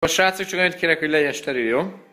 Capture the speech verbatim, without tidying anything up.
A srácok, csak annyit kérek, hogy legyen steril, jó?